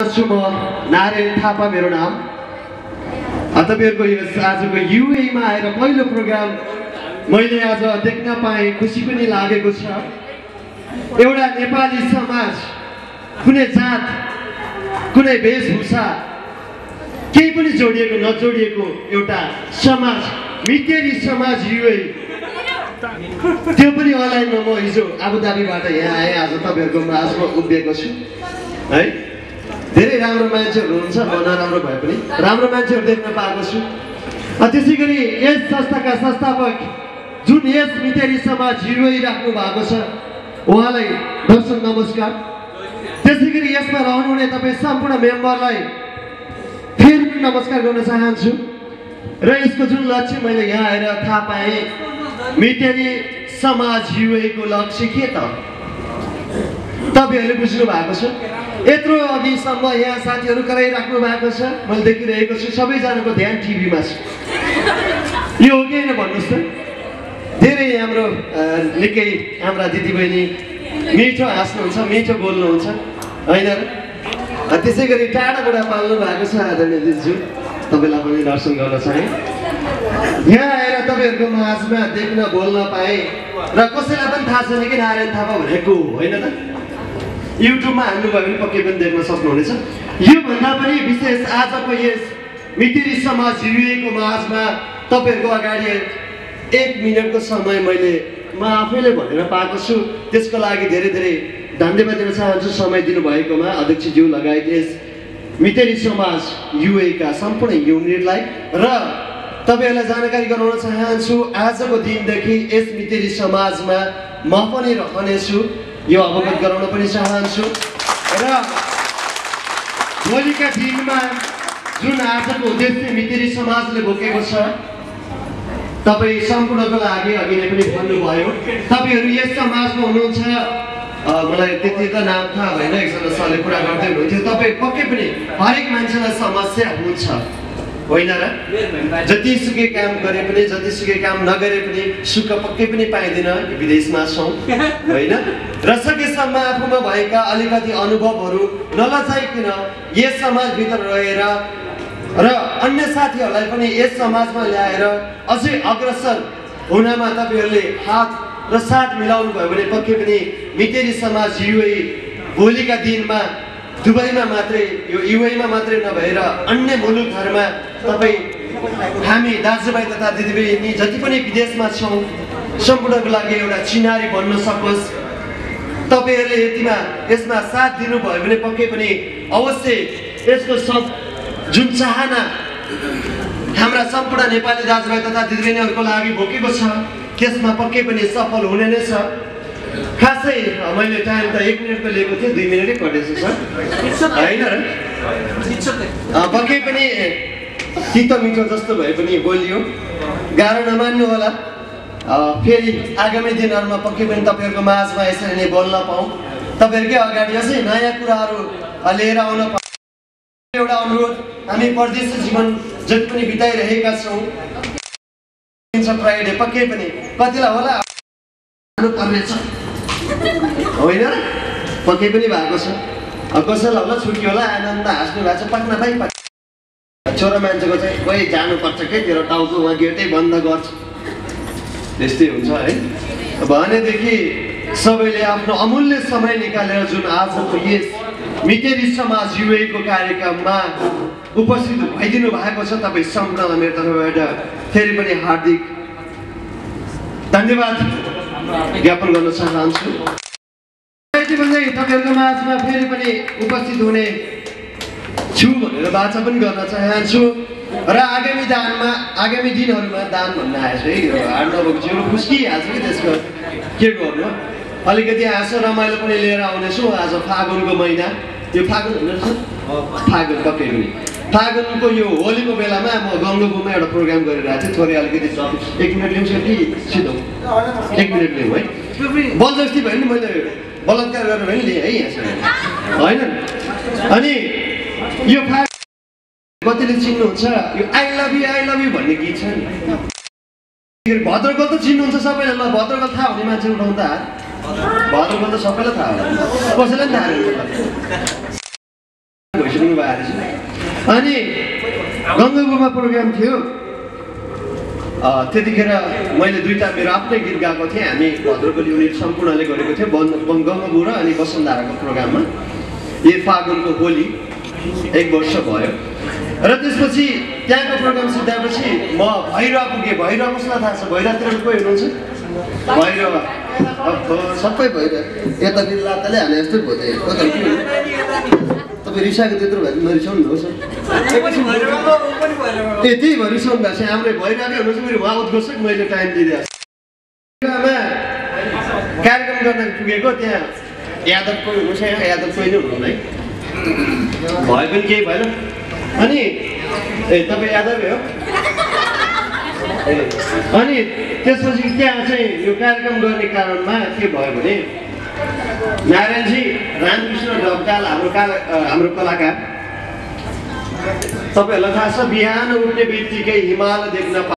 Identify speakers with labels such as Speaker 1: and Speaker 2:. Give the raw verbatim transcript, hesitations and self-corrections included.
Speaker 1: म नारायण थापा मेरो नाम। तपाईँहरूको यो आजको युएमा आएर पहिलो प्रोग्राम मैले आज देख्न पाएँ, खुसी पनि लागेको छ। एउटा नेपाली समाज कुनै जात कुनै वेशभूषा केही पनि जोडिएको नजोडिएको एउटा समाज मितेरी समाज युए, त्यो पनि अनलाइनमा म हिजो आबुधाबीबाट यहाँ आएँ, आज तपाईँहरूको माझमा उभिएको छु है। धेरै राम्रो मान्छेहरू हुन्छ, म नराम्रो भए पनि राम्रो मान्छेहरू देख्न पाएको छु। त्यसै गरी यस संस्थाका संस्थापक जुन यस मितेरी समाज युए राख्नु भएको छ उहाँलाई दर्शन नमस्कार। त्यसै गरी यसमा रहनुहुने तपाईँ सम्पूर्ण मेम्बरलाई फेरि पनि नमस्कार गर्न चाहन्छु। र यसको जुन लक्ष्य मैले यहाँ आएर थाहा पाएँ, मितेरी समाज युएको लक्ष्य के त तपाईँहरूले बुझ्नु भएको छ। यत्रो अघिसम्म यहाँ साथीहरू कराइराख्नु भएको छ, मैले देखिरहेको छु, सबैजनाको ध्यान टिभीमा छ। यो हो कि होइन भन्नुहोस् त। धेरै हाम्रो निकै हाम्रा दिदीबहिनी मिठो हाँस्नुहुन्छ, मिठो बोल्नुहुन्छ होइन र। त्यसै गरी टाढाबाट पाल्नु भएको छ आदरणीय दिदीज्यू, तपाईँलाई पनि दर्शन गर्न चाहेँ। यहाँ आएर तपाईँहरूको माझमा देख्न बोल्न पाएँ र कसैलाई पनि थाहा छैन कि नारायण थापा भनेको होइन त। युट्युबमा हाल्नु भयो भने पक्कै पनि देख्न सक्नुहुनेछ। योभन्दा पनि विशेष आजको यस मितेरी समाज युएको माझमा तपाईँहरूको अगाडि एक मिनटको समय मैले म आफैले भनेर पाएको छु। त्यसको लागि धेरै धेरै धन्यवाद दिन चाहन्छु समय दिनुभएकोमा अध्यक्षज्यू लगायत यस मितेरी समाज युएका सम्पूर्ण युनिटलाई। र तपाईँहरूलाई जानकारी गराउन चाहन्छु, आजको दिनदेखि यस मितेरी समाजमा म पनि रहनेछु, यो अवगत गराउन पनि चाहन्छु। र भोलिका दिनमा जुन आजको उद्देश्य मितेरी समाजले बोकेको छ, तपाईँ सम्पूर्णको लागि अघि नै पनि भन्नुभयो, तपाईँहरू यस समाजमा हुनुहुन्छ। मलाई त्यति त नाम थाहा भएन, एकजना सरले कुरा गर्दै हुनुहुन्थ्यो, तपाईँ पक्कै पनि हरेक मान्छेलाई समस्या हुन्छ होइन र। जतिसुकै काम गरे पनि जतिसुकै काम नगरे पनि सुख पक्कै पनि पाइँदैन, विदेशमा छौँ होइन। र सकेसम्म आफूमा भएका अलिकति अनुभवहरू नलजाइकन यस समाजभित्र रहेर र अन्य साथीहरूलाई पनि यस समाजमा ल्याएर अझै अग्रसर हुनमा तपाईँहरूले हात र साथ मिलाउनु भयो भने पक्कै पनि मितेरी समाज युए भोलिका दिनमा दुबईमा मात्रै, यो युएमा मात्रै नभएर अन्य मुलुकहरूमा तपाईँ हामी दाजुभाइ तथा दिदीबहिनी जति पनि विदेशमा छौँ सम्पूर्णको लागि एउटा चिनारी बन्न सकोस्। तपाईँहरूले यतिमा यसमा साथ दिनुभयो भने पक्कै पनि अवश्य यसको सब जुन चाहना हाम्रा सम्पूर्ण नेपाली दाजुभाइ तथा दिदीबहिनीहरूको लागि बोकेको छ त्यसमा पक्कै पनि सफल हुने नै छ। खासै मैले टाइम त एक मिनटको लिएको थिएँ, दुई मिनटै कटेछ सर होइन र। पक्कै पनि तितो मिठो जस्तो भए पनि बोलियो, गाह्रो नमान्नु होला। फेरि आगामी दिनहरूमा पक्कै पनि तपाईँहरूको माझमा यसरी नै बोल्न पाऊँ, तपाईँहरूकै अगाडि अझै नयाँ कुराहरू लिएर आउन पाऊँ। एउटा अनुरोध, हामी परदेशी जीवन जति पनि बिताइरहेका छौँ, फ्राइडे पक्कै पनि कतिलाई होला पर्नेछ होइन र, पक्कै पनि भएको छ। कसैलाई होला छुट्टी होला, आनन्द हाँस्नु भएको छ, पाक्न भाइ पाक छोरा मान्छेको चाहिँ कोही जानुपर्छ कि तेरो टाउको उहाँ गेटै बन्द गर्छ, त्यस्तै हुन्छ है। भनेदेखि सबैले आफ्नो अमूल्य समय निकालेर जुन आजको यस मितेरी समाज युएको कार्यक्रममा उपस्थित भइदिनु भएको छ, तपाईँ सम्पूर्णलाई मेरो तर्फबाट फेरि पनि हार्दिक धन्यवाद ज्ञापन गर्न चाहन्छु। यति भन्दै तपाईँहरूको माझमा फेरि पनि उपस्थित हुने छु भनेर बाचा पनि गर्न चाहन्छु। र आगामी दानमा आगामी दिनहरूमा दान भन्न आएछ है, यो हाड नभएको जिउ खुस्किहाल्छ कि त्यसको के गर्नु, अलिकति हाँसो रमाइलो पनि लिएर आउनेछु। आज फागुनको महिना, यो फागुन होइन फागुन पक्कै पनि फागुनको यो होलीको बेलामा म गङ्गोपुरमा एउटा प्रोग्राम गरिरहेको थिएँ। थोरै अलिकति एक मिनट लिन्छु कि सिधौँ एक मिनट लिउँ है, बलजस्ती भयो नि, मैले बलात्कार गरेर पनि लिएँ है यहाँ होइन। अनि यो फाग कतिले चिन्नुहुन्छ, यो I love you I love you भन्ने गीत छ नि। भद्रगोल त चिन्नुहुन्छ सबैलाई, ल भद्रगोल थाहा हुने मान्छे उठाउँदा भद्रगोल त सबैलाई थाहा होला, कसैलाई पनि थाहा हुन्छ। भइसक्नु भएको रहेछ। अनि गङ्गाबुमा प्रोग्राम थियो त्यतिखेर मैले दुईवटा मेरो आफ्नै गीत गाएको थिएँ। हामी भद्रकोली युनिट सम्पूर्णले गरेको थियो गङ्गाबु र अनि वसुन्धराको प्रोग्राममा। यो फागुनको होली एक वर्ष भयो र त्यसपछि त्यहाँको प्रोग्राम सिद्धाएपछि म भैरवा पुगेँ। भैरवा कसलाई थाहा छ? भैरवातिर कोही हुनुहुन्छ? भैरवा अब सबै भैरवा यतातिर लाताले हाने जस्तो भयो। तपाईँ रिसाएको त्यत्रो भए नरिसाउनु होस्। ए त्यही भएर रिसाउनु भएको छ। हाम्रो भइरहेकै हुनुहुन्छ। मेरो उहाँ उद्घोष मैले टाइम दिइदिएको कार्यक्रम गर्न पुगेको त्यहाँ यादव कोही हुनुहोस् यहाँ यादव कोही नै हुनुहुन्न है भयो पनि केही भएन। अनि ए तपाईँ यादवै हो? ए अनि त्यसपछि त्यहाँ चाहिँ यो कार्यक्रम गर्ने कारणमा के भयो भने नारायणजी रामकृष्ण ढकाल हाम्रो कला हाम्रो कलाकार तपाईँहरूलाई थाहा छ बिहान उठ्ने बित्तिकै हिमाल देख्न